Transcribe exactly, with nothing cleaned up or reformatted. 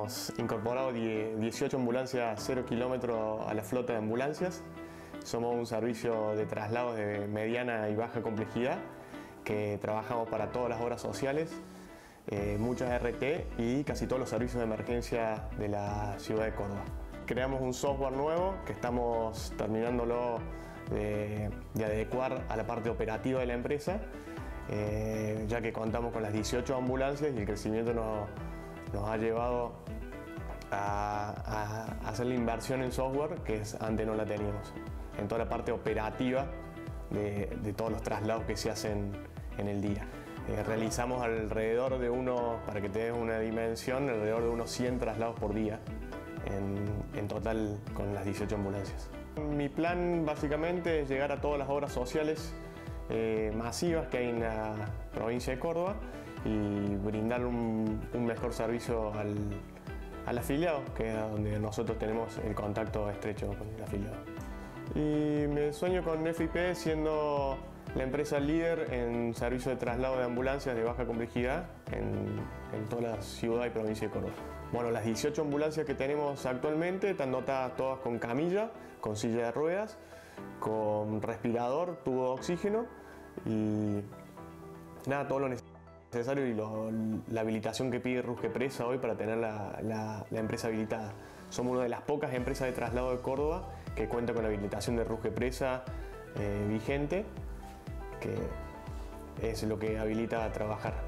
hemos incorporado dieciocho ambulancias cero kilómetros a la flota de ambulancias. Somos un servicio de traslados de mediana y baja complejidad que trabajamos para todas las obras sociales, eh, muchas R T y casi todos los servicios de emergencia de la ciudad de Córdoba. Creamos un software nuevo que estamos terminándolo de, de adecuar a la parte operativa de la empresa, eh, ya que contamos con las dieciocho ambulancias y el crecimiento nos, nos ha llevado a, a hacer la inversión en software que es, antes no la teníamos, en toda la parte operativa de, de todos los traslados que se hacen en el día. Eh, realizamos alrededor de uno, para que te des una dimensión, alrededor de unos cien traslados por día en, en total con las dieciocho ambulancias. Mi plan básicamente es llegar a todas las obras sociales eh, masivas que hay en la provincia de Córdoba y brindar un, un mejor servicio al, al afiliado, que es donde nosotros tenemos el contacto estrecho con el afiliado. Y me sueño con F I P siendo la empresa líder en servicio de traslado de ambulancias de baja complejidad en, en toda la ciudad y provincia de Córdoba. Bueno, las dieciocho ambulancias que tenemos actualmente están dotadas todas con camilla, con silla de ruedas, con respirador, tubo de oxígeno y nada, todo lo necesario y lo, la habilitación que pide Rusquepresa hoy para tener la, la, la empresa habilitada. Somos una de las pocas empresas de traslado de Córdoba que cuenta con la habilitación de Rusquepresa eh, vigente, que es lo que habilita a trabajar.